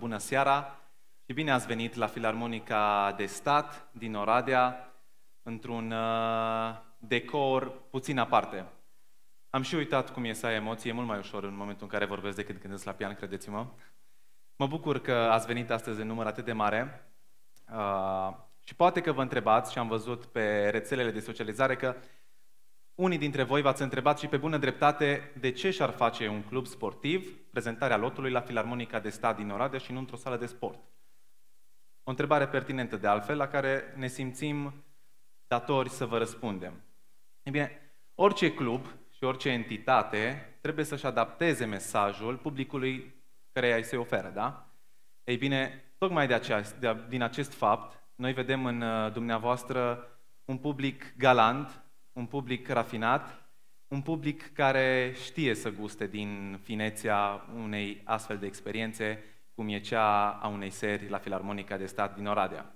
bună seara și bine ați venit la Filarmonica de Stat din Oradea, într-un decor puțin aparte. Am și uitat cum e să ai emoții, e mult mai ușor în momentul în care vorbesc decât când sunt la pian, credeți-mă. Mă bucur că ați venit astăzi în număr atât de mare și poate că vă întrebați, și am văzut pe rețelele de socializare, că unii dintre voi v-ați întrebat și pe bună dreptate de ce și-ar face un club sportiv prezentarea lotului la Filarmonica de Stat din Oradea și nu într-o sală de sport. O întrebare pertinentă de altfel, la care ne simțim datori să vă răspundem. Ei bine, orice club și orice entitate trebuie să-și adapteze mesajul publicului căreia îi se oferă, da? Ei bine, tocmai din acest fapt, noi vedem în dumneavoastră un public galant, un public rafinat, un public care știe să guste din finețea unei astfel de experiențe, cum e cea a unei seri la Filarmonica de Stat din Oradea.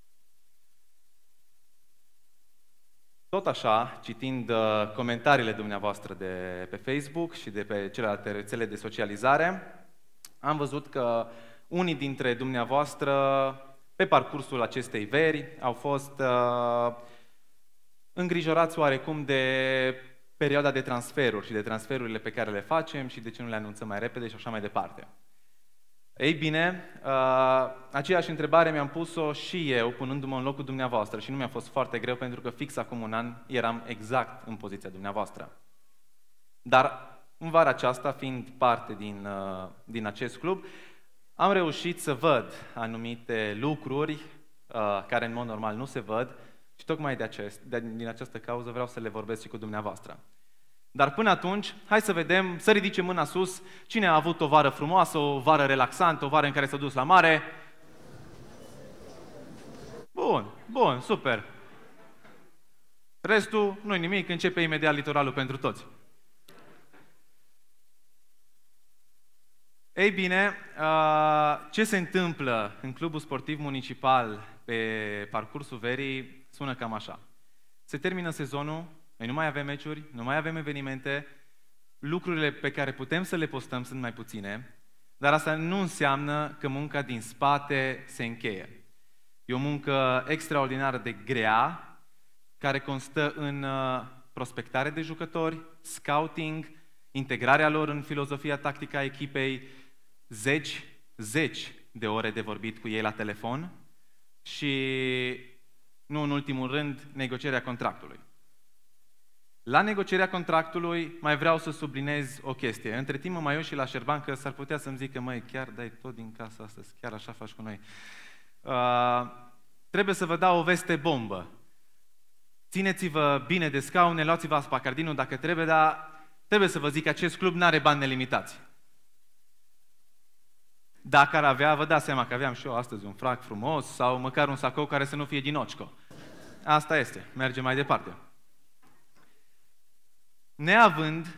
Tot așa, citind comentariile dumneavoastră de pe Facebook și de pe celelalte rețele de socializare, am văzut că unii dintre dumneavoastră, pe parcursul acestei veri, au fost îngrijorați oarecum de perioada de transferuri și de transferurile pe care le facem și de ce nu le anunțăm mai repede și așa mai departe. Ei bine, aceeași întrebare mi-am pus-o și eu, punându-mă în locul dumneavoastră, și nu mi-a fost foarte greu, pentru că fix acum un an eram exact în poziția dumneavoastră. Dar în vara aceasta, fiind parte din acest club, am reușit să văd anumite lucruri care în mod normal nu se văd și tocmai din această cauză vreau să le vorbesc și cu dumneavoastră. Dar până atunci, hai să vedem, să ridicem mâna sus, cine a avut o vară frumoasă, o vară relaxantă, o vară în care s-a dus la mare. Bun, super. Restul, nu-i nimic, începe imediat litoralul pentru toți. Ei bine, ce se întâmplă în Clubul Sportiv Municipal pe parcursul verii sună cam așa. Se termină sezonul, noi nu mai avem meciuri, nu mai avem evenimente, lucrurile pe care putem să le postăm sunt mai puține, dar asta nu înseamnă că munca din spate se încheie. E o muncă extraordinară de grea, care constă în prospectare de jucători, scouting, integrarea lor în filozofia tactică a echipei, zeci de ore de vorbit cu ei la telefon și, nu în ultimul rând, negocierea contractului. La negocierea contractului mai vreau să subliniez o chestie. Între timp mă mai uit și la Șerban că s-ar putea să-mi zică, măi, chiar dai tot din casa astăzi, chiar așa faci cu noi. Trebuie să vă dau o veste bombă. Țineți-vă bine de scaune, luați-vă aspacardinul dacă trebuie, dar trebuie să vă zic că acest club nu are bani nelimitați. Dacă ar avea, vă dați seama că aveam și eu astăzi un frac frumos sau măcar un sacou care să nu fie din Occo. Asta este, mergem mai departe. Neavând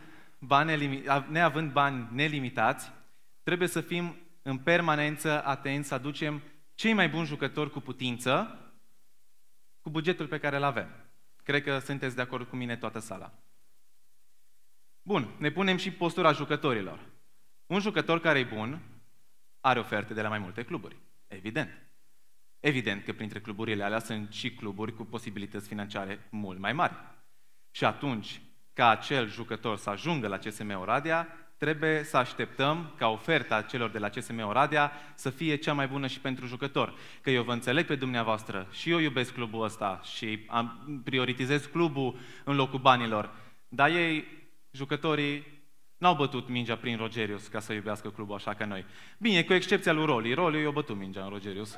bani nelimitați, trebuie să fim în permanență atenți să aducem cei mai buni jucători cu putință cu bugetul pe care îl avem. Cred că sunteți de acord cu mine toată sala. Bun, ne punem și postura jucătorilor. Un jucător care e bun are oferte de la mai multe cluburi. Evident. Evident că printre cluburile alea sunt și cluburi cu posibilități financiare mult mai mari. Și atunci, ca acel jucător să ajungă la CSM Oradea, trebuie să așteptăm ca oferta celor de la CSM Oradea să fie cea mai bună și pentru jucător. Că eu vă înțeleg pe dumneavoastră și eu iubesc clubul ăsta și prioritizez clubul în locul banilor, dar ei, jucătorii, n-au bătut mingea prin Rogerius ca să iubească clubul așa ca noi. Bine, cu excepția lui Roli. Roli i-a bătut mingea în Rogerius.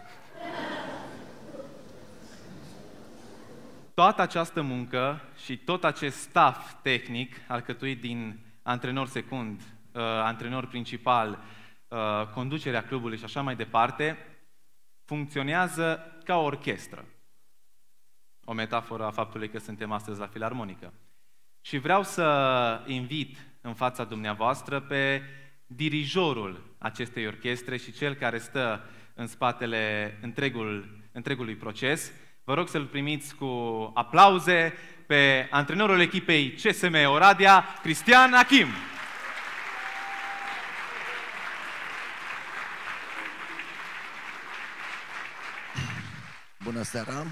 Toată această muncă și tot acest staff tehnic, alcătuit din antrenor secund, antrenor principal, conducerea clubului și așa mai departe, funcționează ca o orchestră. O metaforă a faptului că suntem astăzi la Filarmonică. Și vreau să invit în fața dumneavoastră pe dirijorul acestei orchestre și cel care stă în spatele întregului proces. Vă rog să-l primiți cu aplauze pe antrenorul echipei CSM Oradea, Cristian Achim. Bună seara!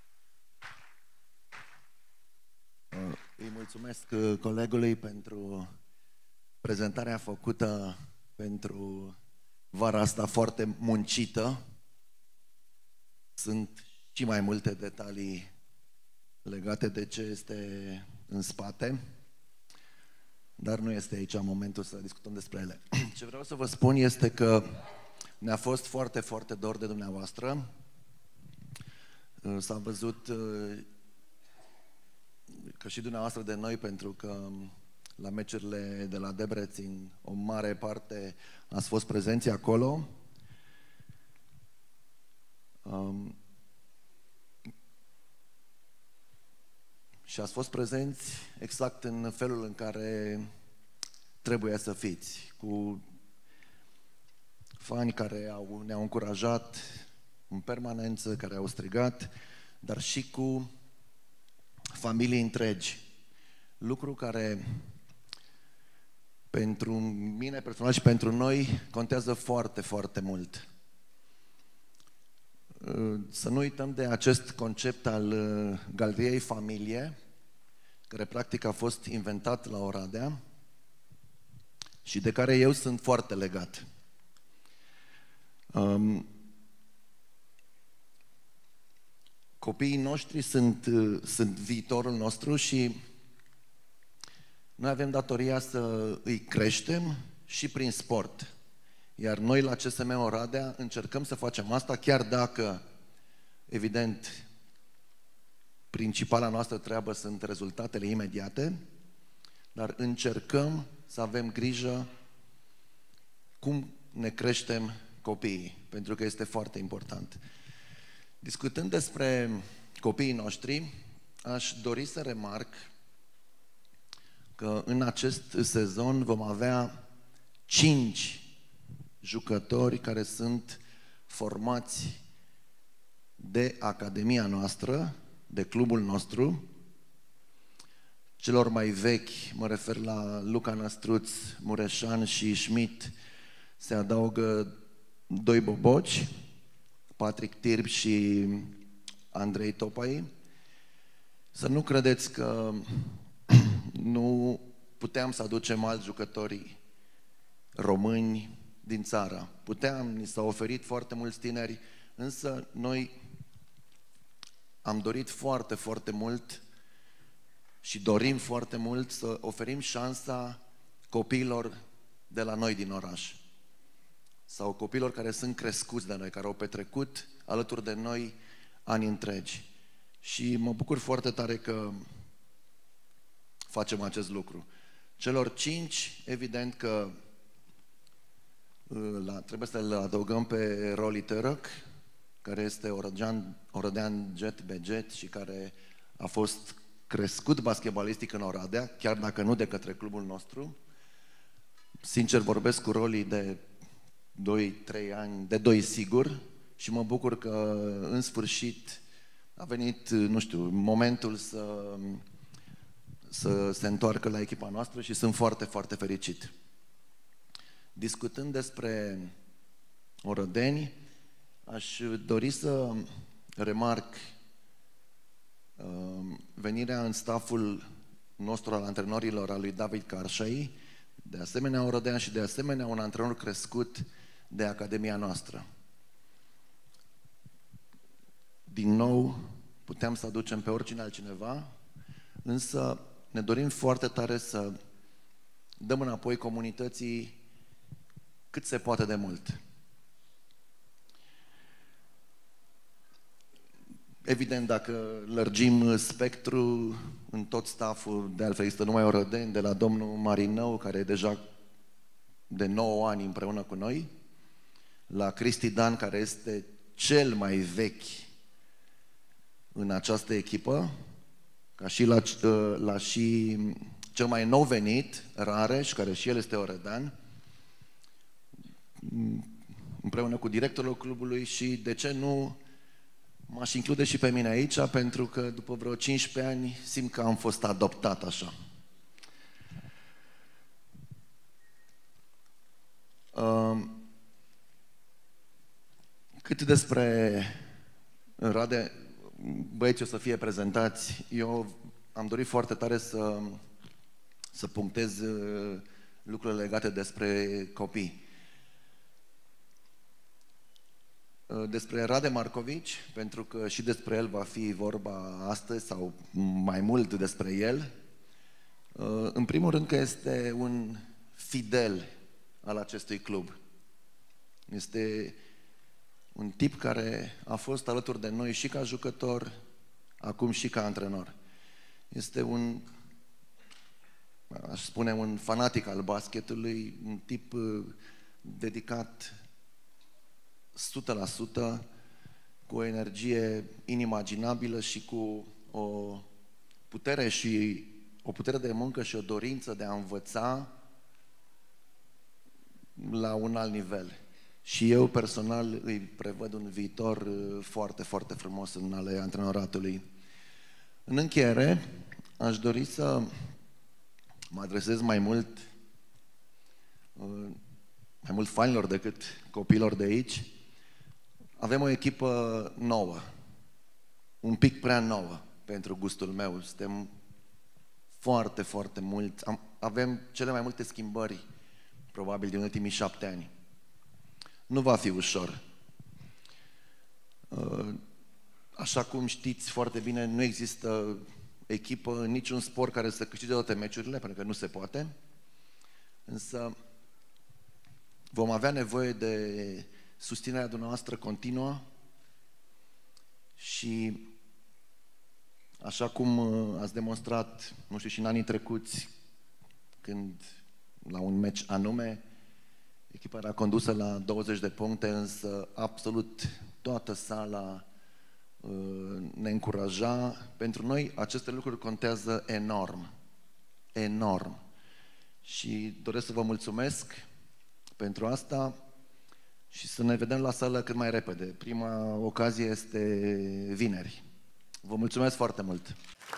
Îi mulțumesc colegului pentru prezentarea făcută pentru vara asta foarte muncită. Sunt și mai multe detalii legate de ce este în spate, dar nu este aici momentul să discutăm despre ele. Ce vreau să vă spun este că ne-a fost foarte, foarte dor de dumneavoastră. S-a văzut că și dumneavoastră de noi, pentru că la meciurile de la Debrecen o mare parte ați fost prezenți acolo. Și ați fost prezenți exact în felul în care trebuie să fiți, cu fani care ne-au încurajat în permanență, care au strigat, dar și cu familii întregi. Lucru care pentru mine personal și pentru noi contează foarte, foarte mult. Să nu uităm de acest concept al galeriei familie, care practic a fost inventat la Oradea și de care eu sunt foarte legat. Copiii noștri sunt viitorul nostru și noi avem datoria să îi creștem și prin sport. Iar noi la CSM Oradea încercăm să facem asta, chiar dacă, evident, principala noastră treabă sunt rezultatele imediate, dar încercăm să avem grijă cum ne creștem copiii, pentru că este foarte important. Discutând despre copiii noștri, aș dori să remarc că în acest sezon vom avea 5 jucători care sunt formați de academia noastră, de clubul nostru. Celor mai vechi, mă refer la Luca Năstruț, Mureșan și Schmidt, se adaugă 2 boboci, Patrick Tirb și Andrei Topai. Să nu credeți că nu puteam să aducem alți jucători români din țară. Puteam, ni s-au oferit foarte mulți tineri, însă noi am dorit foarte, foarte mult și dorim foarte mult să oferim șansa copiilor de la noi din oraș sau copiilor care sunt crescuți de noi, care au petrecut alături de noi ani întregi. Și mă bucur foarte tare că facem acest lucru. Celor 5, evident că trebuie să-l adăugăm pe Roli Tărăc, care este orădean jet be jet și care a fost crescut basketbalistic în Oradea, chiar dacă nu de către clubul nostru. Sincer vorbesc cu Roli de 2-3 ani, de 2 sigur, și mă bucur că în sfârșit a venit, nu știu, momentul să se întoarcă la echipa noastră și sunt foarte, foarte fericit. Discutând despre orădeni, aș dori să remarc venirea în staful nostru al antrenorilor al lui David Carșai, de asemenea orădean și de asemenea un antrenor crescut de academia noastră. Din nou, puteam să aducem pe oricine altcineva, însă ne dorim foarte tare să dăm înapoi comunității cât se poate de mult. Evident, dacă lărgim spectru în tot staful, de altfel există numai orădeni, de la domnul Marinău, care e deja de 9 ani împreună cu noi, la Cristi Dan, care este cel mai vechi în această echipă, ca și la și cel mai nou venit, Rareș, care și el este orădean, împreună cu directorul clubului și, de ce nu, m-aș include și pe mine aici, pentru că după vreo 15 ani simt că am fost adoptat așa. Cât despre Rade, băieții o să fie prezentați. Eu am dorit foarte tare să punctez lucrurile legate despre copii. Despre Rade Marcovici, pentru că și despre el va fi vorba astăzi, sau mai mult despre el. În primul rând că este un fidel al acestui club. Este un tip care a fost alături de noi și ca jucător, acum și ca antrenor. Este aș spune, un fanatic al basketului, un tip dedicat 100%, cu o energie inimaginabilă și cu o putere de muncă și o dorință de a învăța la un alt nivel. Și eu personal îi prevăd un viitor foarte, foarte frumos în ale antrenoratului. În încheiere, aș dori să mă adresez mai mult fanilor decât copiilor de aici. Avem o echipă nouă, un pic prea nouă pentru gustul meu. Suntem foarte, foarte mulți. Avem cele mai multe schimbări, probabil, din ultimii 7 ani. Nu va fi ușor. Așa cum știți foarte bine, nu există echipă în niciun sport care să câștige toate meciurile, pentru că nu se poate. Însă vom avea nevoie de susținerea dumneavoastră continuă și așa cum ați demonstrat, nu știu, și în anii trecuți, când la un meci anume, echipa era condusă la 20 de puncte, însă absolut toată sala ne încuraja. Pentru noi aceste lucruri contează enorm, enorm. Și doresc să vă mulțumesc pentru asta și să ne vedem la sală cât mai repede. Prima ocazie este vineri. Vă mulțumesc foarte mult!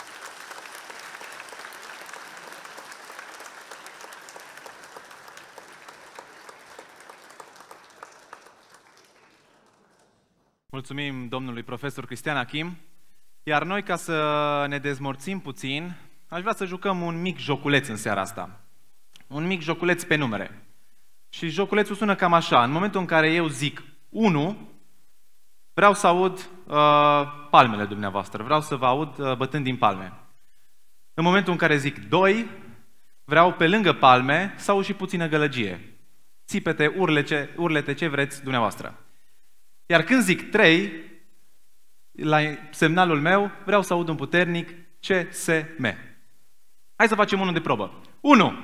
Mulțumim domnului profesor Cristian Achim. Iar noi, ca să ne dezmorțim puțin, aș vrea să jucăm un mic joculeț în seara asta. Un mic joculeț pe numere. Și joculețul sună cam așa. În momentul în care eu zic 1, vreau să aud palmele dumneavoastră. Vreau să vă aud bătând din palme. În momentul în care zic 2, vreau pe lângă palme să aud și puțină gălăgie. Țipete, urlete, ce vreți dumneavoastră. Iar când zic 3, la semnalul meu, vreau să aud un puternic CSM. Hai să facem unul de probă. 1.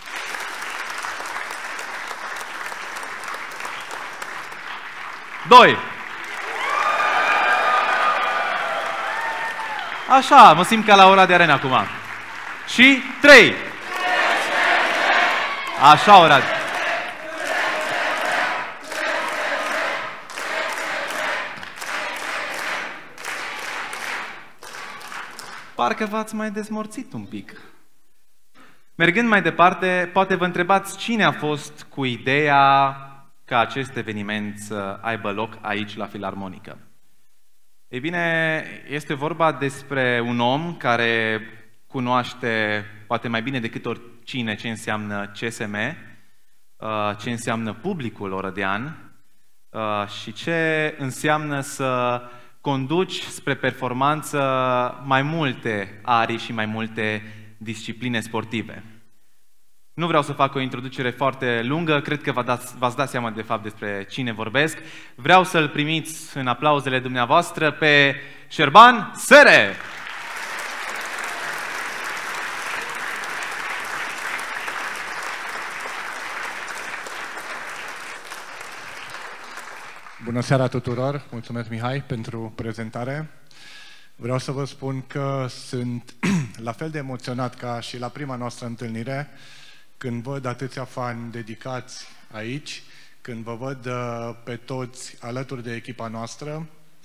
2. Așa, mă simt ca la ora de arena acum. Și 3. Așa, ora. Parcă v-ați mai dezmorțit un pic. Mergând mai departe, poate vă întrebați cine a fost cu ideea ca acest eveniment să aibă loc aici la Filarmonică. Ei bine, este vorba despre un om care cunoaște poate mai bine decât oricine ce înseamnă CSM, ce înseamnă publicul orădean și ce înseamnă să conduci spre performanță mai multe arii și mai multe discipline sportive. Nu vreau să fac o introducere foarte lungă, cred că v-ați dat seama de fapt despre cine vorbesc. Vreau să-l primiți în aplauzele dumneavoastră pe Șerban Sere! Bună seara tuturor! Mulțumesc, Mihai, pentru prezentare. Vreau să vă spun că sunt la fel de emoționat ca și la prima noastră întâlnire, când văd atâția fani dedicați aici, când vă văd pe toți alături de echipa noastră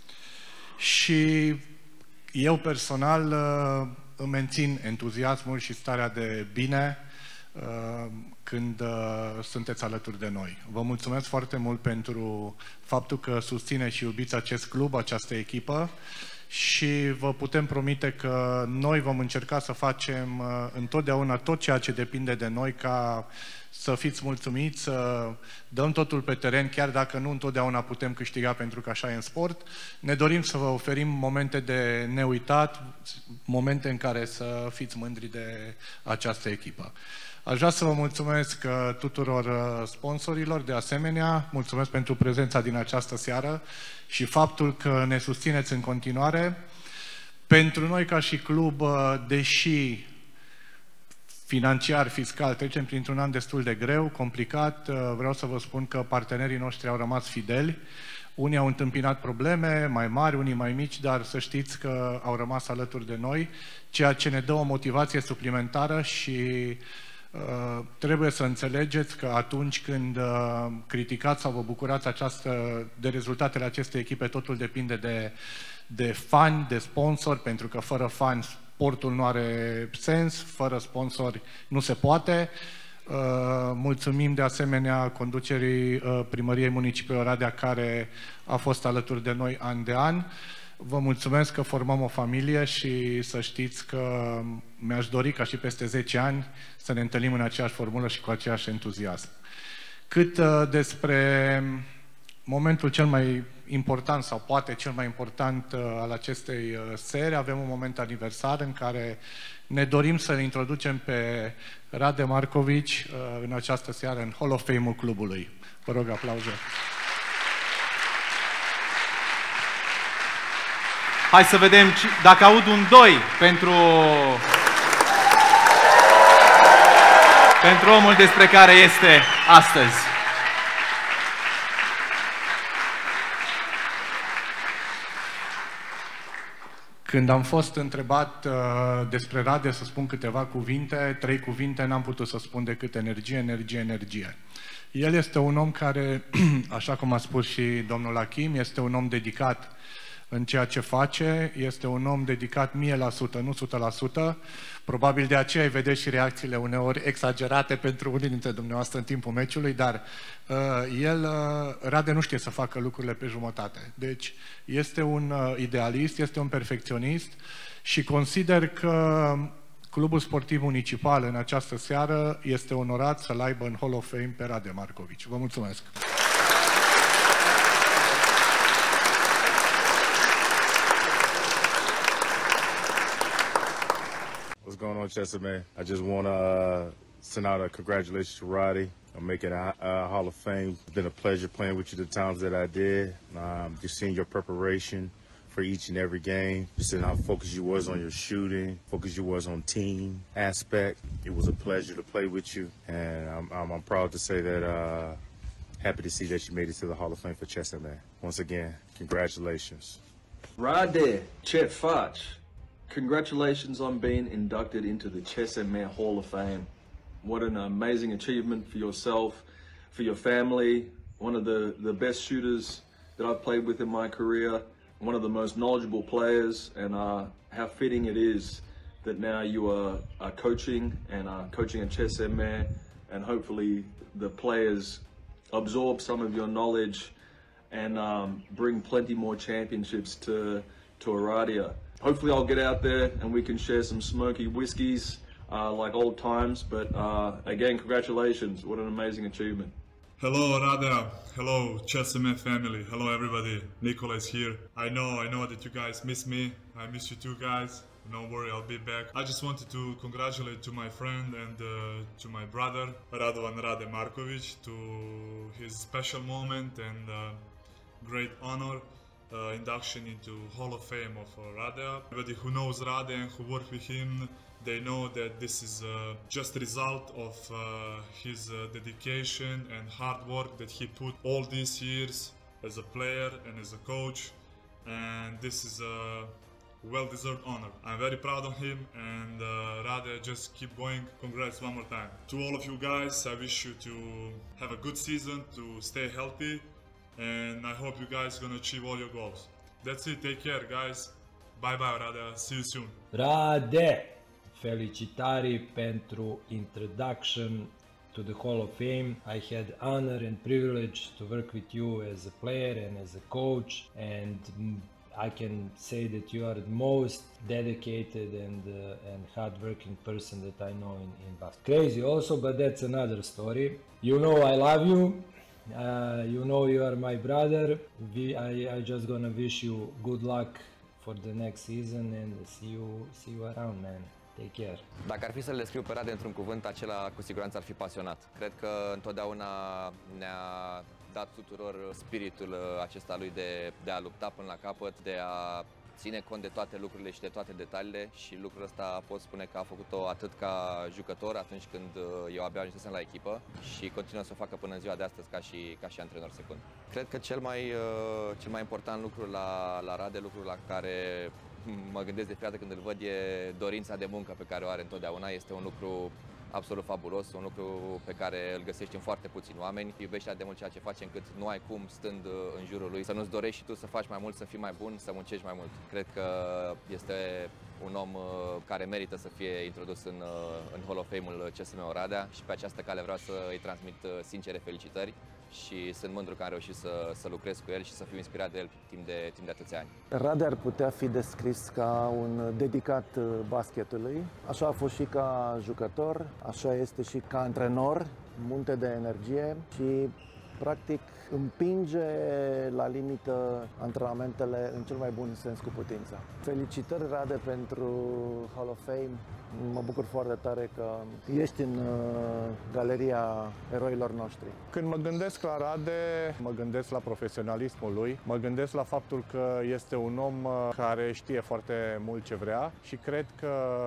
și eu personal îmi mențin entuziasmul și starea de bine când sunteți alături de noi. Vă mulțumesc foarte mult pentru faptul că susțineți și iubiți acest club, această echipă și vă putem promite că noi vom încerca să facem întotdeauna tot ceea ce depinde de noi ca să fiți mulțumiți, să dăm totul pe teren, chiar dacă nu întotdeauna putem câștiga, pentru că așa e în sport. Ne dorim să vă oferim momente de neuitat, momente în care să fiți mândri de această echipă. Aș vrea să vă mulțumesc tuturor sponsorilor, de asemenea, mulțumesc pentru prezența din această seară și faptul că ne susțineți în continuare. Pentru noi ca și club, deși financiar, fiscal, trecem printr-un an destul de greu, complicat, vreau să vă spun că partenerii noștri au rămas fideli. Unii au întâmpinat probleme mai mari, unii mai mici, dar să știți că au rămas alături de noi, ceea ce ne dă o motivație suplimentară și trebuie să înțelegeți că atunci când criticați sau vă bucurați de rezultatele acestei echipe, totul depinde de fani, de sponsori, pentru că fără fani sportul nu are sens, fără sponsori nu se poate. Mulțumim de asemenea conducerii Primăriei Municipiului Oradea, care a fost alături de noi an de an. Vă mulțumesc că formăm o familie și să știți că mi-aș dori ca și peste 10 ani să ne întâlnim în aceeași formulă și cu aceeași entuziasm. Cât despre momentul cel mai important sau poate cel mai important al acestei seri, avem un moment aniversar în care ne dorim să-l introducem pe Rade Marković în această seară în Hall of Fame-ul clubului. Vă rog, aplauze. Hai să vedem dacă aud un 2 pentru omul despre care este astăzi. Când am fost întrebat despre Rade să spun câteva cuvinte, 3 cuvinte, n-am putut să spun decât energie, energie, energie. El este un om care, așa cum a spus și domnul Achim, este un om dedicat în ceea ce face, este un om dedicat 1000%, nu 100%. Probabil de aceea îi vedeți și reacțiile uneori exagerate pentru unii dintre dumneavoastră în timpul meciului, dar Rade nu știe să facă lucrurile pe jumătate. Deci este un idealist, este un perfecționist și consider că Clubul Sportiv Municipal în această seară este onorat să-l aibă în Hall of Fame pe Rade Marković. Vă mulțumesc! What's going on, Chester, man? I just want to send out a congratulations to Roddy on making a Hall of Fame. It's been a pleasure playing with you the times that I did. Just seeing your preparation for each and every game. Just seeing how focused you was on your shooting, focused you was on team aspect. It was a pleasure to play with you, and I'm proud to say that happy to see that you made it to the Hall of Fame for Chester, man. Once again, congratulations. Rade Chet Fac, congratulations on being inducted into the Chester Mayor Hall of Fame. What an amazing achievement for yourself, for your family. One of the best shooters that I've played with in my career. One of the most knowledgeable players, and how fitting it is that now you are coaching and coaching at Chester Mayor, and hopefully the players absorb some of your knowledge and bring plenty more championships to Oradea. Hopefully I'll get out there and we can share some smoky whiskeys like old times, but again, congratulations. What an amazing achievement. Hello Oradea, hello Chester family, hello everybody, Nicola is here. I know that you guys miss me, I miss you too guys, don't worry, I'll be back. I just wanted to congratulate to my friend and to my brother, Radovan Rade Marković, to his special moment and great honor. Induction into Hall of Fame of Oradea. Everybody who knows Rade and who worked with him, they know that this is just a result of his dedication and hard work that he put all these years as a player and as a coach, and this is a well-deserved honor. I'm very proud of him, and Rade, just keep going. Congrats one more time. To all of you guys, I wish you to have a good season, to stay healthy, and I hope you guys are gonna achieve all your goals. That's it, take care guys. Bye bye Rade, see you soon. Rade, Felicitări pentru introduction to the Hall of Fame. I had honor and privilege to work with you as a player and as a coach, and I can say that you are the most dedicated and hardworking person that I know in basketball. Crazy also, but that's another story. You know I love you. You know you are my brother. I just gonna wish you good luck for the next season and see you around, man. Take care. Dacă ar fi să le descriu pe Rade într-un cuvânt, acela cu siguranță ar fi pasionat. Cred că întotdeauna ne-a dat tuturor spiritul acesta lui de a lupta până la capăt, de a ține cont de toate lucrurile și de toate detaliile, și lucrul ăsta pot spune că a făcut-o atât ca jucător atunci când eu abia ajunsesem la echipă și continuă să o facă până în ziua de astăzi ca și antrenor secund. Cred că cel mai important lucru la Rade, lucrul la care mă gândesc de fiecare dată când îl văd, e dorința de muncă pe care o are întotdeauna. Este un lucru absolut fabulos, un lucru pe care îl găsești în foarte puțini oameni. Iubește atât de mult ceea ce face încât nu ai cum, stând în jurul lui, să nu-ți dorești și tu să faci mai mult, să fii mai bun, să muncești mai mult. Cred că este un om care merită să fie introdus în Hall of Fame-ul CSM Oradea și pe această cale vreau să îi transmit sincere felicitări și sunt mândru că am reușit să lucrez cu el și să fiu inspirat de el timp de atâția ani. Rade ar putea fi descris ca un dedicat basketului. Așa a fost și ca jucător, așa este și ca antrenor, munte de energie și practic împinge la limită antrenamentele în cel mai bun sens cu putință. Felicitări, Rade, pentru Hall of Fame. Mă bucur foarte tare că ești în galeria eroilor noștri. Când mă gândesc la Rade, mă gândesc la profesionalismul lui, mă gândesc la faptul că este un om care știe foarte mult ce vrea și cred că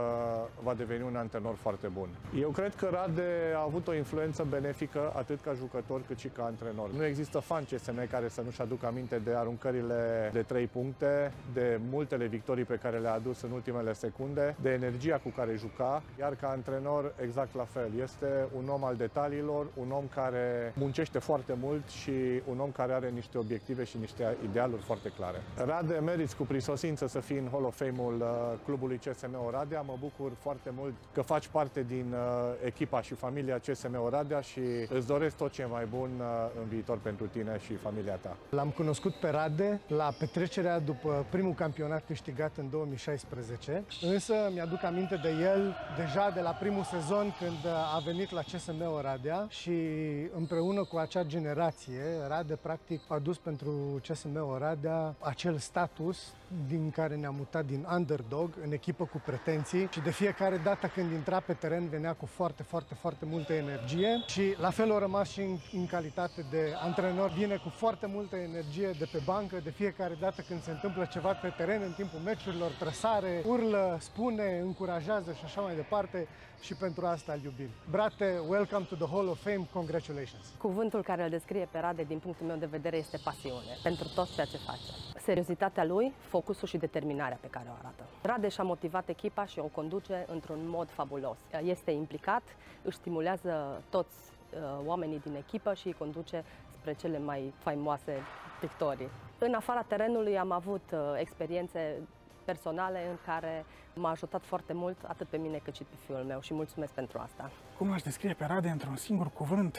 va deveni un antrenor foarte bun. Eu cred că Rade a avut o influență benefică atât ca jucător cât și ca antrenor. Nu există fan CSM care să nu-și aducă aminte de aruncările de 3 puncte, de multele victorii pe care le-a adus în ultimele secunde, de energia cu care juca, iar ca antrenor exact la fel. Este un om al detaliilor, un om care muncește foarte mult și un om care are niște obiective și niște idealuri foarte clare. Rade, meriți cu prisosință să fii în Hall of Fame-ul clubului CSM Oradea. Mă bucur foarte mult că faci parte din echipa și familia CSM Oradea și îți doresc tot ce e mai bun în viitor pentru tine și familia ta. L-am cunoscut pe Rade la petrecerea după primul campionat câștigat în 2016, însă mi-aduc aminte de el deja de la primul sezon când a venit la CSM Oradea și împreună cu acea generație, Rade practic a dus pentru CSM Oradea acel status din care ne-a mutat din underdog în echipă cu pretenții și de fiecare dată când intra pe teren venea cu foarte multă energie și la fel a rămas și în calitate de antrenor. Vine cu foarte multă energie de pe bancă, de fiecare dată când se întâmplă ceva pe teren în timpul meciurilor, trăsare, urlă, spune, încurajează și așa mai departe și pentru asta îl iubim. Brate, welcome to the Hall of Fame, congratulations! Cuvântul care îl descrie pe Rade din punctul meu de vedere este pasiune pentru tot ceea ce face. Seriozitatea lui, focusul și determinarea pe care o arată. Rade și-a motivat echipa și o conduce într-un mod fabulos. Este implicat, își stimulează toți oamenii din echipă și îi conduce spre cele mai faimoase victorii. În afara terenului am avut experiențe personale în care m-a ajutat foarte mult atât pe mine cât și pe fiul meu și mulțumesc pentru asta. Cum l-aș descrie pe Rade într-un singur cuvânt?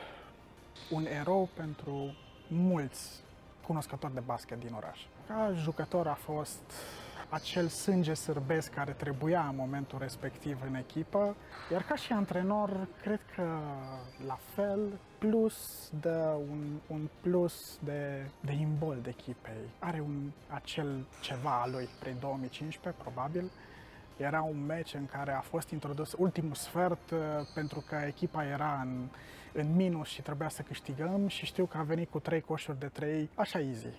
Un erou pentru mulți cunoscători de basket din oraș. Ca jucător a fost acel sânge sârbesc care trebuia în momentul respectiv în echipă, iar ca și antrenor, cred că la fel, plus dă un plus de imbold echipei. Are acel ceva al lui prin 2015, probabil. Era un meci în care a fost introdus ultimul sfert pentru că echipa era în minus și trebuia să câștigăm și știu că a venit cu 3 coșuri de 3, așa easy.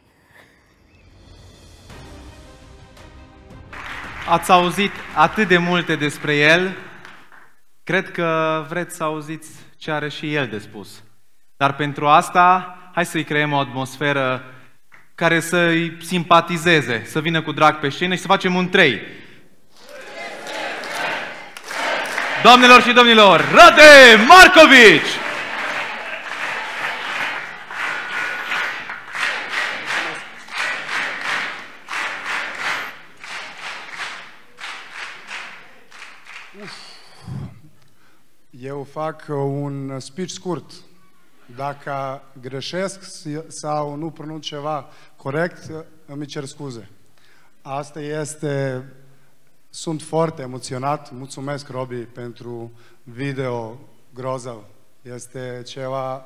Ați auzit atât de multe despre el, cred că vreți să auziți ce are și el de spus. Dar pentru asta, hai să-i creăm o atmosferă care să-i simpatizeze, să vină cu drag pe scenă și să facem un 3. Doamnelor și domnilor, Rade Markovic! Eu fac un speech scurt. Dacă greșesc sau nu pronunț ceva corect, îmi cer scuze. Asta este... Sunt foarte emoționat. Mulțumesc, Robi, pentru video grozav. Este ceva...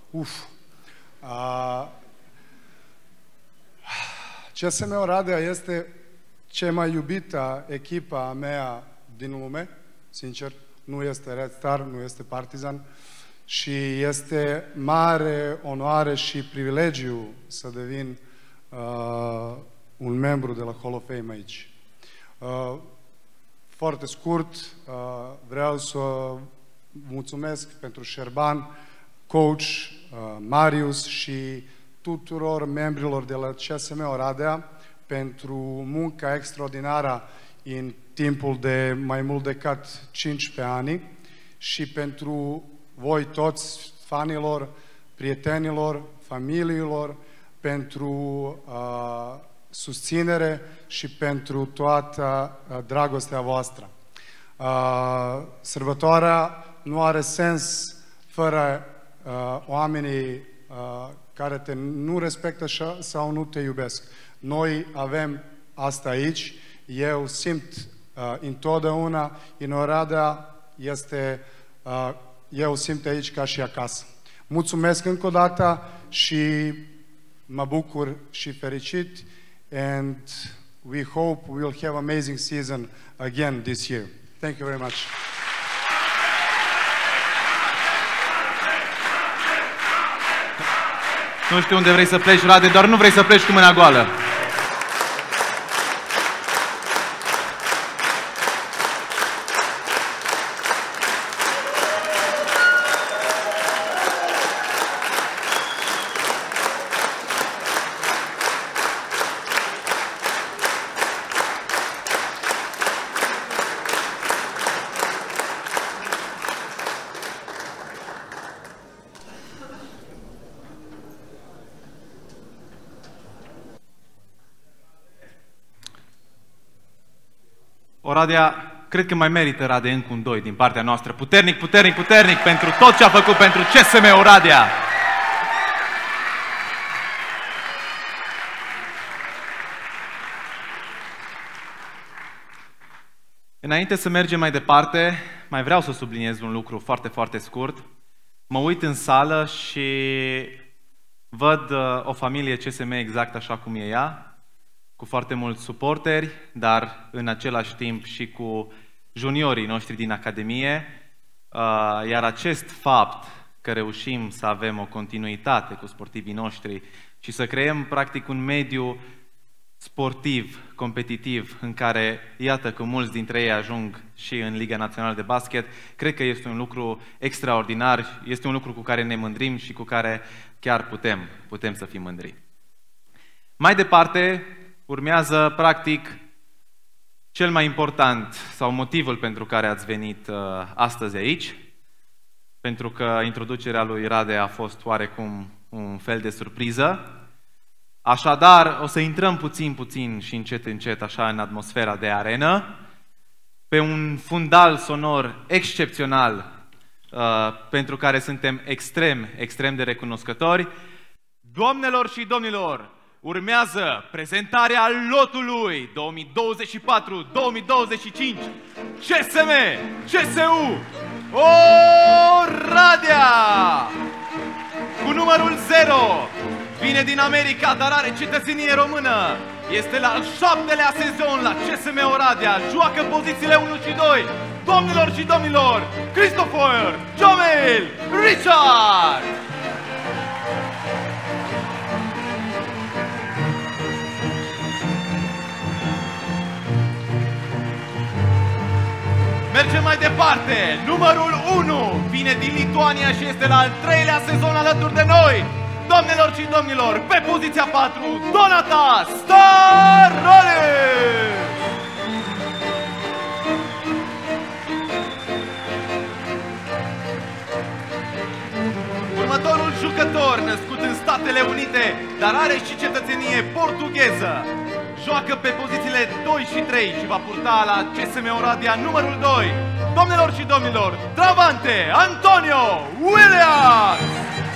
CSM Oradea este cea mai iubită echipa mea din lume, sincer. Nu este Red Star, nu este Partizan. Și este mare onoare și privilegiu să devin un membru de la Hall of Fame aici. Foarte scurt, vreau să mulțumesc pentru Șerban, coach, Marius și tuturor membrilor de la CSM Oradea pentru munca extraordinară în timpul de mai mult decât 15 ani și pentru voi toți, fanilor, prietenilor, familiilor, pentru susținere și pentru toată dragostea voastră. Sărbătoarea nu are sens fără oamenii care te nu respectă sau nu te iubesc. Noi avem asta aici. Eu simt întotdeauna în Oradea eu simt aici ca și acasă. Mulțumesc încă o dată și mă bucur și fericit and we hope we will have an amazing season again this year. Thank you very much. Nu știu unde vrei să pleci, Rade, doar nu vrei să pleci cu mâna goală. Oradea, cred că mai merită, Rade, încă un 2 din partea noastră. Puternic, puternic, puternic pentru tot ce a făcut pentru CSM Oradea. Înainte să mergem mai departe, mai vreau să subliniez un lucru foarte, foarte scurt. Mă uit în sală și văd o familie CSM exact așa cum e ea, cu foarte mulți suporteri, dar în același timp și cu juniorii noștri din Academie, iar acest fapt că reușim să avem o continuitate cu sportivii noștri și să creăm practic un mediu sportiv, competitiv, în care, iată că mulți dintre ei ajung și în Liga Națională de Basket, cred că este un lucru extraordinar, este un lucru cu care ne mândrim și cu care chiar putem să fim mândri. Mai departe, urmează, practic, cel mai important sau motivul pentru care ați venit astăzi aici, pentru că introducerea lui Rade a fost oarecum un fel de surpriză. Așadar, o să intrăm puțin și încet, așa, în atmosfera de arenă, pe un fundal sonor excepțional, pentru care suntem extrem de recunoscători. Doamnelor și domnilor, urmează prezentarea lotului 2024-2025 CSM, CSU, Oradea! Cu numărul 0, vine din America, dar are cetățenie română. Este la al 7-lea sezon la CSM Oradea, joacă pozițiile 1 și 2. Doamnelor și domnilor, Christopher Jamel Richard! Mergem mai departe. Numărul 1 vine din Lituania și este la al 3-lea sezon alături de noi. Doamnelor și domnilor, pe poziția 4, Donatas Starolis! Următorul jucător, născut în Statele Unite, dar are și cetățenie portugheză. Joacă pe pozițiile 2 și 3 și va purta la CSM Oradea numărul 2, Doamnelor și domnilor, Travante Antonio Williams!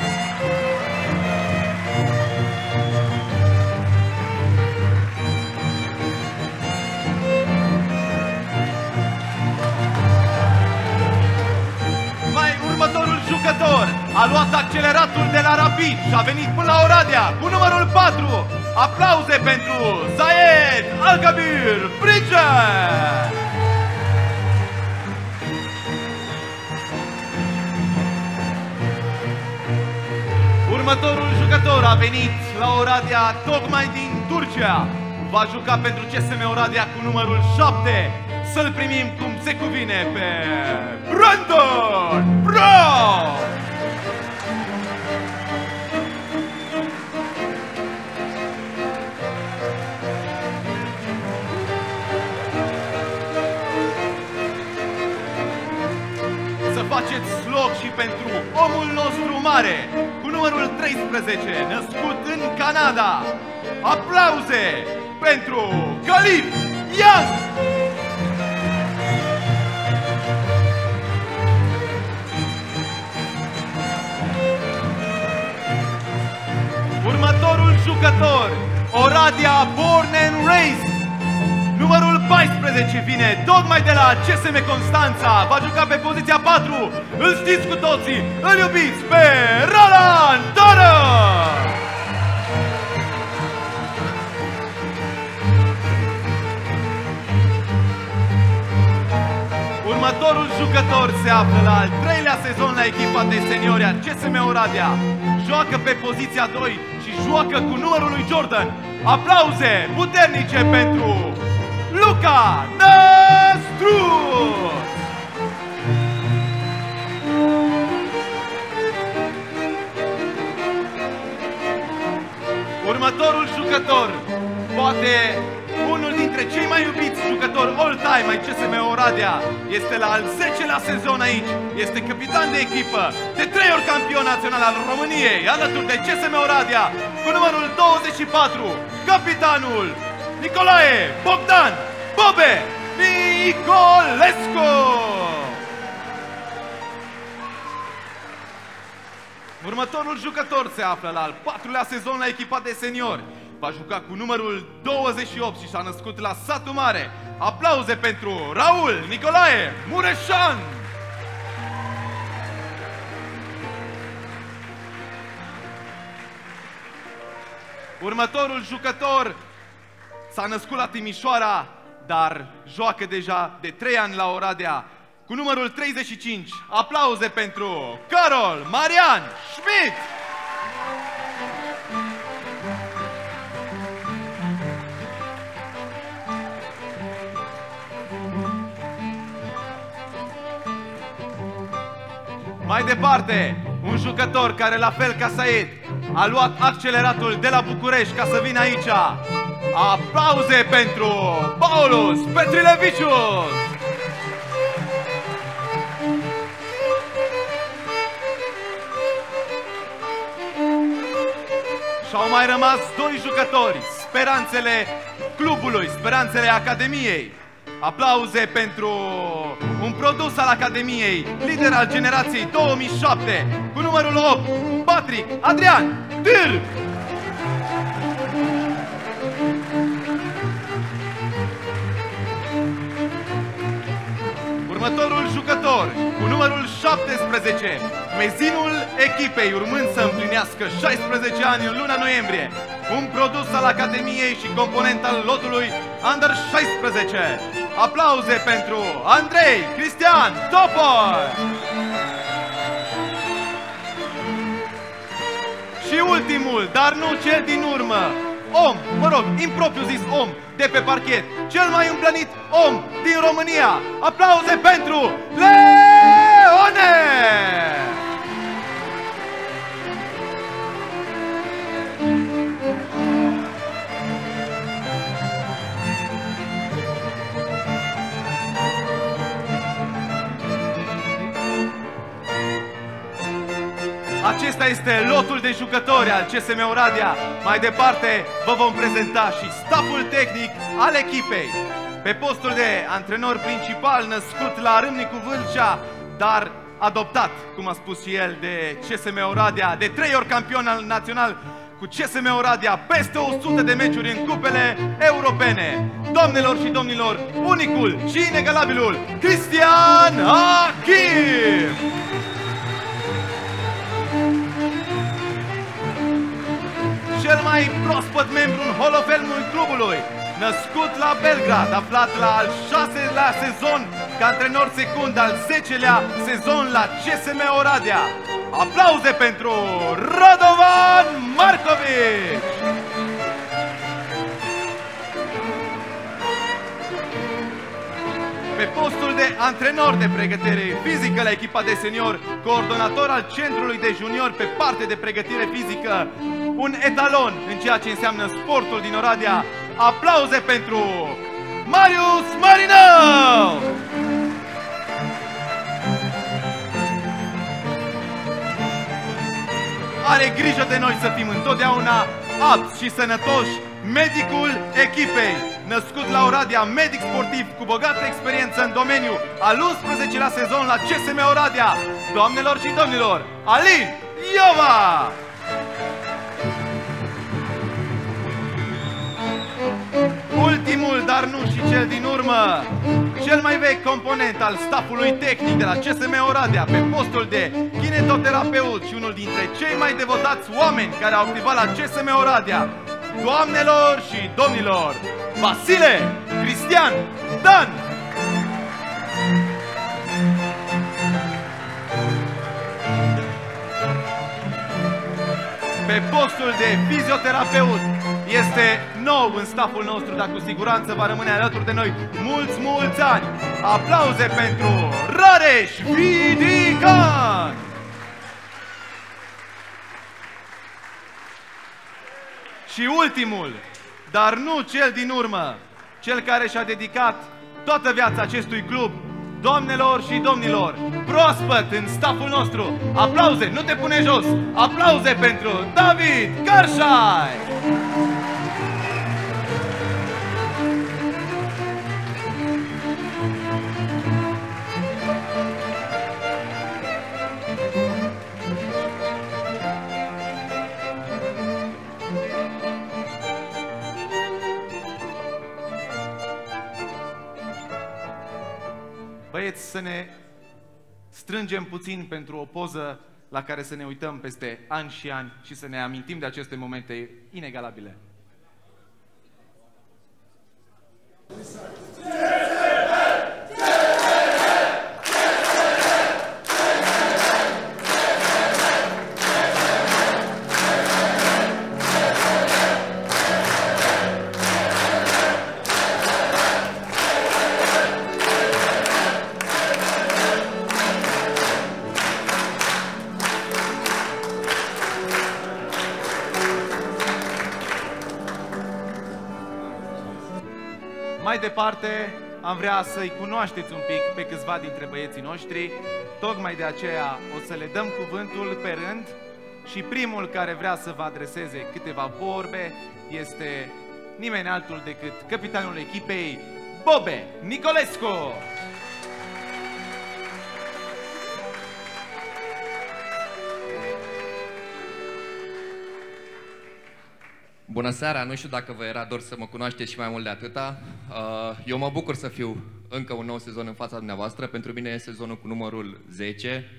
Următorul jucător a luat acceleratul de la Rapid și a venit până la Oradea cu numărul 4. Aplauze pentru Zayed Alkabir Bridge! Următorul jucător a venit la Oradea tocmai din Turcia. Va juca pentru CSM Oradea cu numărul 7. Să-l primim cum se cuvine pe Brandon Brown! Să faceți loc și pentru omul nostru mare, cu numărul 13, născut în Canada. Aplauze pentru Khalif Young! Următorul jucător, Oradea Born and Raised, numărul 14, vine tocmai de la CSM Constanța, va juca pe poziția 4, îl știți cu toții, îl iubiți pe Roland Toră! Următorul jucător se află la al 3-lea sezon la echipa de seniori a CSM Oradea. Joacă pe poziția 2 și joacă cu numărul lui Jordan. Aplauze puternice pentru Luca Năstru! Următorul jucător, poate unul dintre cei mai iubiți jucători all-time ai CSM Oradea, este la al 10-lea sezon aici, este capitan de echipă, de 3 ori campion național al României, alături de CSM Oradea, cu numărul 24, capitanul Nicolae Bogdan Bobe Nicolescu! Următorul jucător se află la al 4-lea sezon la echipa de seniori. Va juca cu numărul 28 și s-a născut la Satu Mare. Aplauze pentru Raul Nicolae Mureșan! Următorul jucător s-a născut la Timișoara, dar joacă deja de 3 ani la Oradea, cu numărul 35. Aplauze pentru Carol Marian Schmidt! Mai departe, un jucător care, la fel ca Said, a luat acceleratul de la București ca să vină aici. Aplauze pentru Paulus Petrilevicius! Și-au mai rămas 2 jucători, speranțele clubului, speranțele Academiei. Aplauze pentru un produs al Academiei, lider al generației 2007, cu numărul 8, Patrick Adrian Târg. Următorul jucător, cu numărul 17, mezinul echipei, urmând să împlinească 16 ani în luna noiembrie, un produs al Academiei și component al lotului Under 16. Aplauze pentru Andrei Cristian Topor! Și ultimul, dar nu cel din urmă, om, impropriu zis om, de pe parchet, cel mai împlinit om din România. Aplauze pentru Leone! Acesta este lotul de jucători al CSM Oradea. Mai departe vă vom prezenta și stafful tehnic al echipei. Pe postul de antrenor principal, născut la Râmnicu Vâlcea, dar adoptat, cum a spus și el, de CSM Oradea, de 3 ori campion național cu CSM Oradea, peste 100 de meciuri în cupele europene. Doamnelor și domnilor, unicul și inegalabilul Cristian Achim! Cel mai proaspăt membru în Hall of Fame-ul clubului, născut la Belgrad, aflat la al 6-lea sezon ca antrenor secund, al 10-lea sezon la CSM Oradea. Aplauze pentru Radovan Markovic! Pe postul de antrenor de pregătire fizică la echipa de senior, coordonator al centrului de junior pe parte de pregătire fizică, un etalon în ceea ce înseamnă sportul din Oradea. Aplauze pentru Marius Marinău! Are grijă de noi să fim întotdeauna apți și sănătoși, medicul echipei. Născut la Oradea, medic sportiv cu bogată experiență în domeniu, al 11-lea sezon la CSM Oradea. Doamnelor și domnilor, Alin Iova! Ultimul, dar nu și cel din urmă, cel mai vechi component al staffului tehnic de la CSM Oradea, pe postul de kinetoterapeut și unul dintre cei mai devotați oameni care au activat la CSM Oradea. Doamnelor și domnilor, Vasile Cristian Dan! Pe postul de fizioterapeunt este nou în stafful nostru, dar cu siguranță va rămâne alături de noi mulți ani. Aplauze pentru Rareș Vidican! Și ultimul, dar nu cel din urmă, cel care și-a dedicat toată viața acestui club, doamnelor și domnilor, proaspăt în stafful nostru. Aplauze, nu te pune jos! Aplauze pentru David Carșai! Băieți, să ne strângem puțin pentru o poză la care să ne uităm peste ani și ani și să ne amintim de aceste momente inegalabile. Mai departe, am vrea să-i cunoașteți un pic pe câțiva dintre băieții noștri. Tocmai de aceea o să le dăm cuvântul pe rând și primul care vrea să vă adreseze câteva vorbe este nimeni altul decât capitanul echipei, Bobe Nicolescu! Bună seara, nu știu dacă vă era dor să mă cunoașteți și mai mult de atâta. Eu mă bucur să fiu încă un nou sezon în fața dumneavoastră. Pentru mine e sezonul cu numărul 10.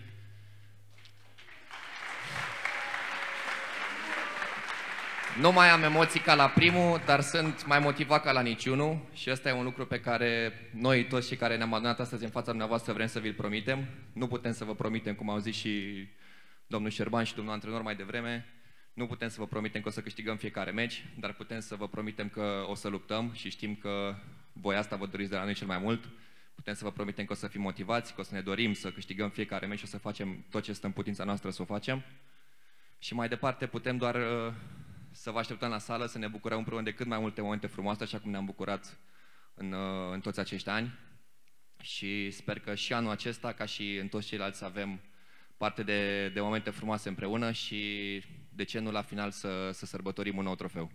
Nu mai am emoții ca la primul, dar sunt mai motivat ca la niciunul și ăsta e un lucru pe care noi toți cei care ne-am adunat astăzi în fața dumneavoastră vrem să vi-l promitem. Nu putem să vă promitem, cum au zis și domnul Șerban și domnul antrenor mai devreme, nu putem să vă promitem că o să câștigăm fiecare meci, dar putem să vă promitem că o să luptăm și știm că voi asta vă doriți de la noi cel mai mult. Putem să vă promitem că o să fim motivați, că o să ne dorim să câștigăm fiecare meci și o să facem tot ce stă în putința noastră să o facem. Și mai departe putem doar să vă așteptăm la sală, să ne bucurăm împreună de cât mai multe momente frumoase, așa cum ne-am bucurat în toți acești ani. Și sper că și anul acesta, ca și în toți ceilalți, să avem parte de momente frumoase împreună și de ce nu la final să sărbătorim un nou trofeu.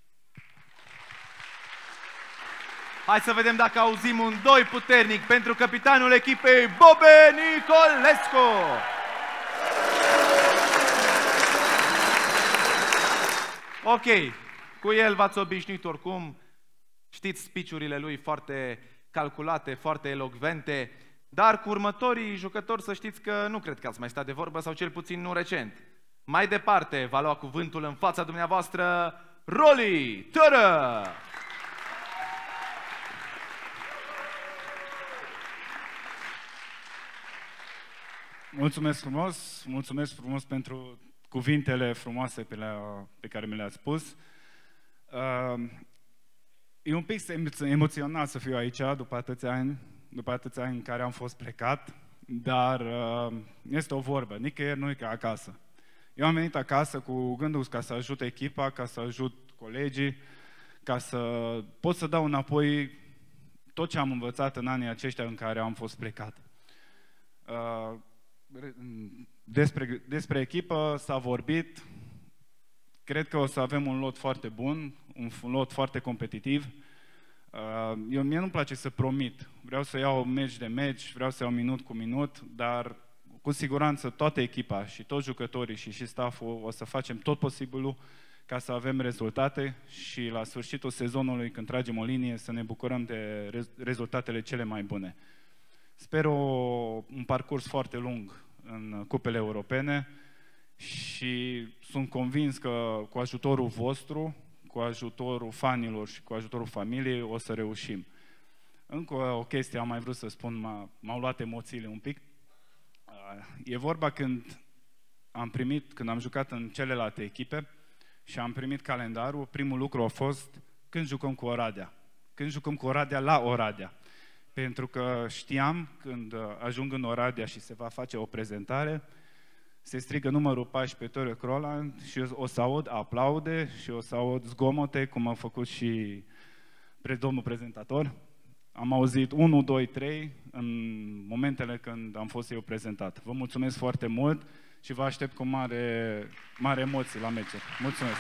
Hai să vedem dacă auzim un doi puternic pentru capitanul echipei, Bobe Nicolescu! Ok, cu el v-ați obișnuit oricum, știți speech-urile lui foarte calculate, foarte elocvente, dar cu următorii jucători să știți că nu cred că ați mai stat de vorbă, sau cel puțin nu recent. Mai departe va lua cuvântul în fața dumneavoastră Rolly Tără! Mulțumesc frumos pentru cuvintele frumoase pe care mi le-ați spus. E un pic emoționat să fiu aici după atâția ani în care am fost plecat, dar este o vorbă, nicăieri nu e ca acasă. Eu am venit acasă cu gândul ca să ajut echipa, ca să ajut colegii, ca să pot să dau înapoi tot ce am învățat în anii aceștia în care am fost plecat. Despre echipă s-a vorbit, cred că o să avem un lot foarte bun, un lot foarte competitiv. Mie nu-mi place să promit, vreau să iau meci de meci, vreau să iau minut cu minut, dar cu siguranță toată echipa și toți jucătorii și stafful o să facem tot posibilul ca să avem rezultate și la sfârșitul sezonului, când tragem o linie, să ne bucurăm de rezultatele cele mai bune. Sper un parcurs foarte lung în cupele europene și sunt convins că cu ajutorul vostru, cu ajutorul fanilor și cu ajutorul familiei o să reușim. Încă o chestie am mai vrut să spun, m-au luat emoțiile un pic. E vorba când am jucat în celelalte echipe și am primit calendarul, primul lucru a fost când jucăm cu Oradea. Când jucăm cu Oradea la Oradea. Pentru că știam când ajung în Oradea și se va face o prezentare, se strigă numărul 14 Tore Croland și o să aud aplaude și o să aud zgomote, cum a făcut și domnul prezentator. Am auzit 1, 2, 3 în momentele când am fost eu prezentat. Vă mulțumesc foarte mult și vă aștept cu mare emoție la meciuri. Mulțumesc!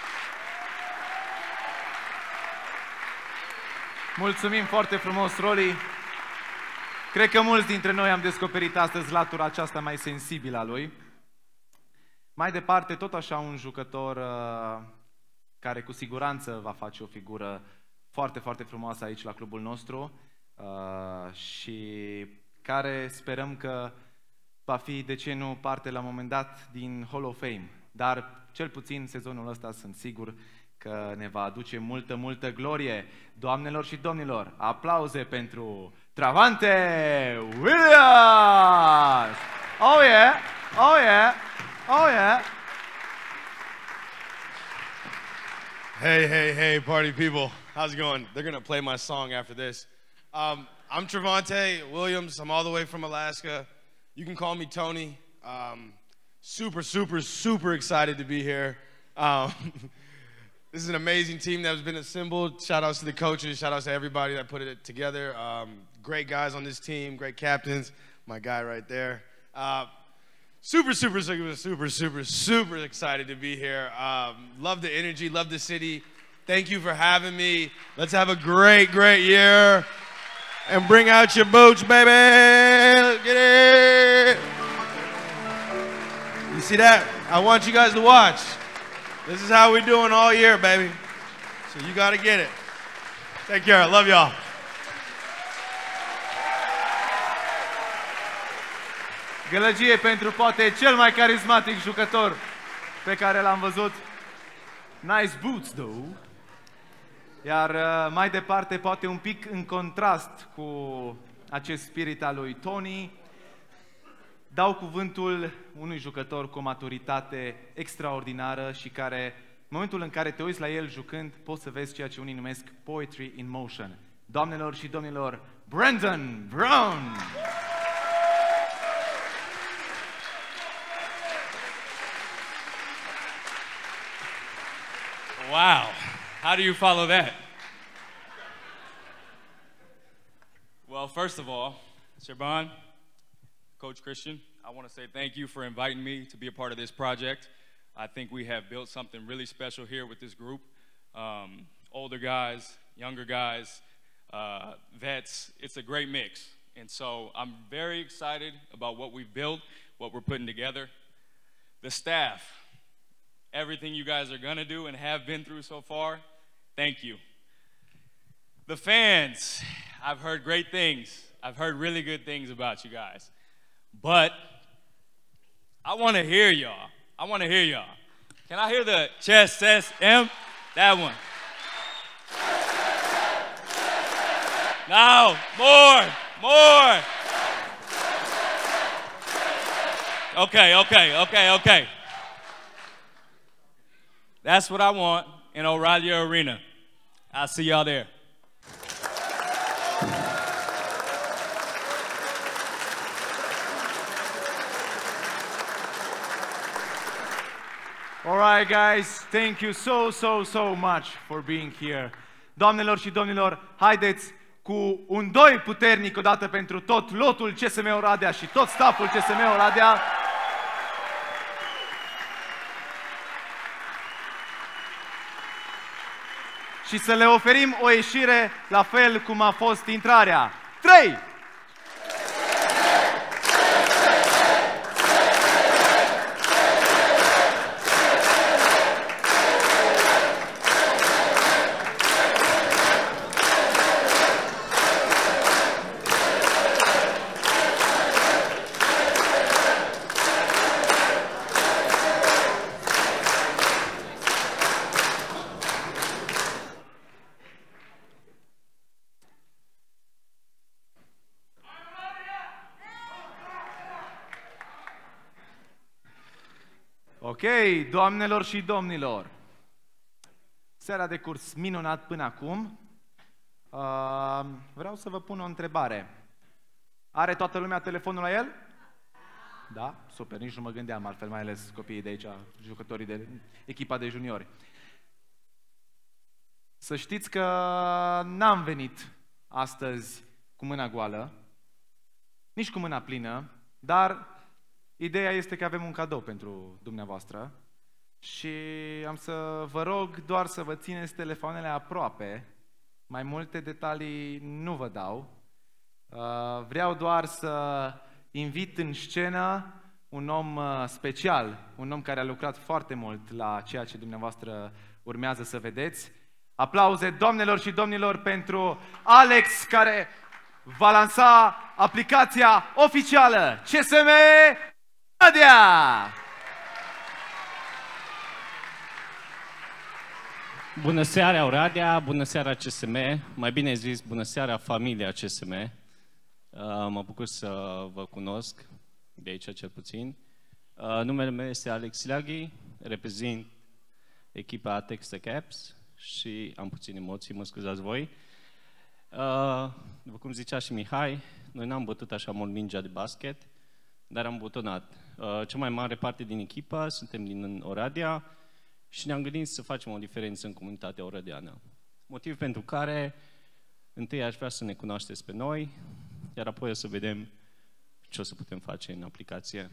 Mulțumim foarte frumos, Rolly! Cred că mulți dintre noi am descoperit astăzi latura aceasta mai sensibilă a lui. Mai departe, tot așa un jucător care cu siguranță va face o figură foarte, foarte frumoasă aici la clubul nostru și care sperăm că va fi, de ce nu, parte la un moment dat din Hall of Fame. Dar cel puțin sezonul ăsta sunt sigur că ne va aduce multă, multă glorie. Doamnelor și domnilor, aplauze pentru Travante Williams! Oh yeah! Oh yeah! Oh yeah! Hey, party people. How's it going? They're going to play my song after this. I'm Travante Williams. I'm all the way from Alaska. You can call me Tony. Super excited to be here. This is an amazing team that has been assembled. Shout outs to the coaches. Shout outs to everybody that put it together. Great guys on this team. Great captains. My guy right there. Super excited to be here. Love the energy. Love the city. Thank you for having me. Let's have a great year. And bring out your boots, baby. Let's get it. You see that? I want you guys to watch. This is how we're doing all year, baby. So you got to get it. Take care. I love y'all. Gălăgie pentru poate cel mai carismatic jucător pe care l-am văzut. Nice boots, though. Iar mai departe, poate un pic în contrast cu acest spirit al lui Tony, dau cuvântul unui jucător cu o maturitate extraordinară și care, în momentul în care te uiți la el jucând, poți să vezi ceea ce unii numesc poetry in motion. Doamnelor și domnilor, Brandon Brown! Wow, how do you follow that? Well, first of all, Shaban, Coach Christian, I want to say thank you for inviting me to be a part of this project. I think we have built something really special here with this group. Older guys, younger guys, vets. It's a great mix. And so I'm very excited about what we've built, what we're putting together. The staff, everything you guys are going to do and have been through so far, thank you. The fans, I've heard great things. I've heard really good things about you guys. But I want to hear y'all. I want to hear y'all. Can I hear the chest, M? That one. Now, more. Okay. That's what I want in O'Reilly Arena. I'll see y'all there. All right, guys, thank you so much for being here. Doamnelor și domnilor, haideți cu un doi puternic odată pentru tot lotul CSM Oradea și tot stafful CSM Oradea. Și să le oferim o ieșire la fel cum a fost intrarea. 3! Ok, doamnelor și domnilor, seara de curs minunat până acum. Vreau să vă pun o întrebare. Are toată lumea telefonul la el? Da? Super, nici nu mă gândeam altfel, mai ales copiii de aici, jucătorii de echipa de juniori. Să știți că n-am venit astăzi cu mâna goală, nici cu mâna plină, dar ideea este că avem un cadou pentru dumneavoastră și am să vă rog doar să vă țineți telefoanele aproape. Mai multe detalii nu vă dau. Vreau doar să invit în scenă un om special, un om care a lucrat foarte mult la ceea ce dumneavoastră urmează să vedeți. Aplauze, doamnelor și domnilor, pentru Alex, care va lansa aplicația oficială CSM Oradea! Bună seara, Oradea, bună seara, CSM, mai bine zis, bună seara, familia CSM. Mă bucur să vă cunosc, de aici cel puțin. Numele meu este Alex Silaghi, reprezint echipa Atex The Caps și am puține emoții, mă scuzați voi. După cum zicea și Mihai, noi n-am bătut așa mult mingea de basket, dar am butonat. Cea mai mare parte din echipă, suntem din Oradea și ne-am gândit să facem o diferență în comunitatea orădeană. Motiv pentru care întâi aș vrea să ne cunoașteți pe noi, iar apoi o să vedem ce o să putem face în aplicație.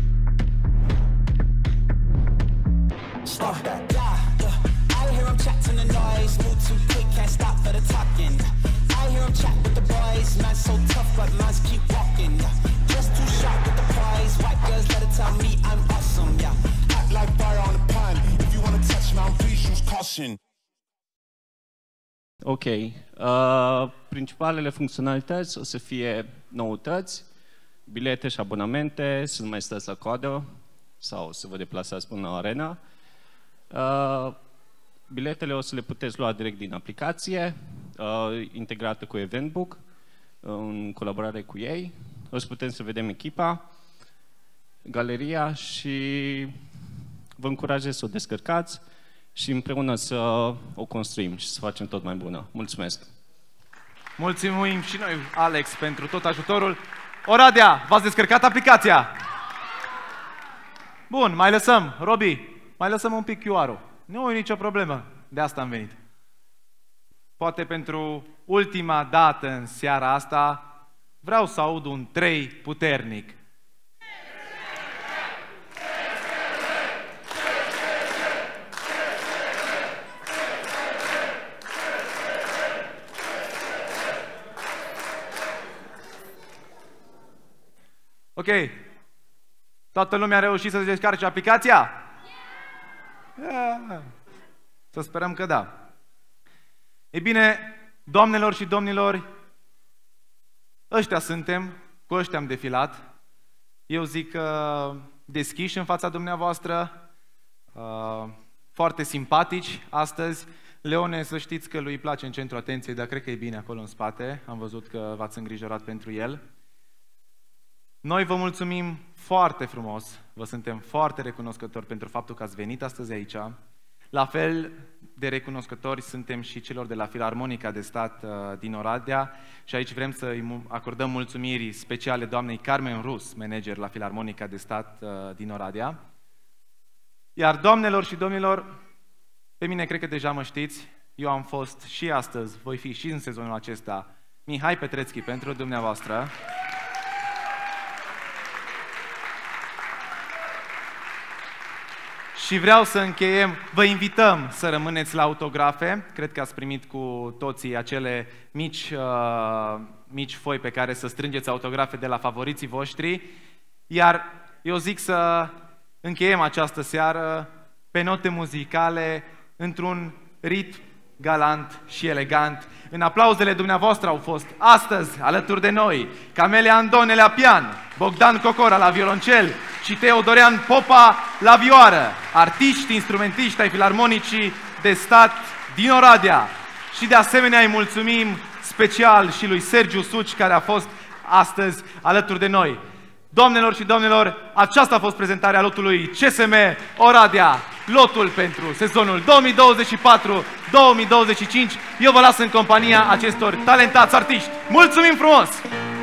Ok. Principalele funcționalități o să fie noutăți, bilete și abonamente, să nu mai stați la coadă sau să vă deplasați până la arena. Biletele o să le puteți lua direct din aplicație, integrată cu Eventbook, în colaborare cu ei. O să putem să vedem echipa, galeria și vă încurajez să o descărcați și împreună să o construim și să facem tot mai bună. Mulțumesc! Mulțumim și noi, Alex, pentru tot ajutorul. Oradea, v-ați descărcat aplicația? Bun, mai lăsăm. Robi, mai lăsăm un pic QR-ul. Nu e nicio problemă. De asta am venit. Poate pentru ultima dată în seara asta vreau să aud un 3 puternic. Ok. Toată lumea a reușit să descarce aplicația? Yeah. Să sperăm că da. Ei bine, doamnelor și domnilor, ăștia suntem, cu ăștia am defilat. Eu zic deschiși în fața dumneavoastră, foarte simpatici astăzi. Leone, să știți că lui îi place în centru atenției, dar cred că e bine acolo în spate. Am văzut că v-ați îngrijorat pentru el. Noi vă mulțumim foarte frumos, vă suntem foarte recunoscători pentru faptul că ați venit astăzi aici. La fel de recunoscători suntem și celor de la Filarmonica de Stat din Oradea și aici vrem să îi acordăm mulțumiri speciale doamnei Carmen Rus, manager la Filarmonica de Stat din Oradea. Iar doamnelor și domnilor, pe mine cred că deja mă știți, eu am fost și astăzi, voi fi și în sezonul acesta, Mihai Petrețchi pentru dumneavoastră. Și vreau să încheiem, vă invităm să rămâneți la autografe, cred că ați primit cu toții acele mici foi pe care să strângeți autografe de la favoriții voștri, iar eu zic să încheiem această seară pe note muzicale, într-un ritm galant și elegant. În aplauzele dumneavoastră au fost astăzi alături de noi Camelia Andone la pian, Bogdan Cocora la violoncel și Teodorian Popa la vioară, artiști, instrumentiști ai Filarmonicii de Stat din Oradea. Și de asemenea îi mulțumim special și lui Sergiu Suci, care a fost astăzi alături de noi. Doamnelor și domnilor, aceasta a fost prezentarea lotului CSM Oradea, lotul pentru sezonul 2024-2025. Eu vă las în compania acestor talentați artiști. Mulțumim frumos!